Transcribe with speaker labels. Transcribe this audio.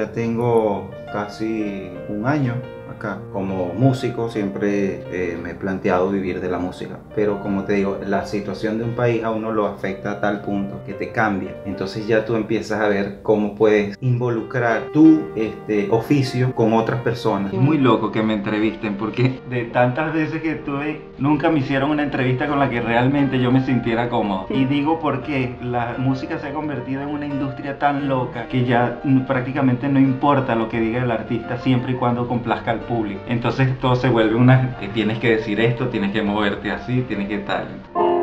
Speaker 1: ya tengo casi un año acá. Como músico siempre me he planteado vivir de la música, pero como te digo, la situación de un país a uno lo afecta a tal punto que te cambia. Entonces ya tú empiezas a ver cómo puedes involucrar tu oficio con otras personas.
Speaker 2: Es muy loco que me entrevisten porque de tantas veces que estuve, nunca me hicieron una entrevista con la que realmente yo me sintiera cómodo. Y digo porque la música se ha convertido en una industria tan loca que ya prácticamente no importa lo que diga el artista siempre y cuando complazca al público. Entonces todo se vuelve una que tienes que decir esto, tienes que moverte así, tienes que tal.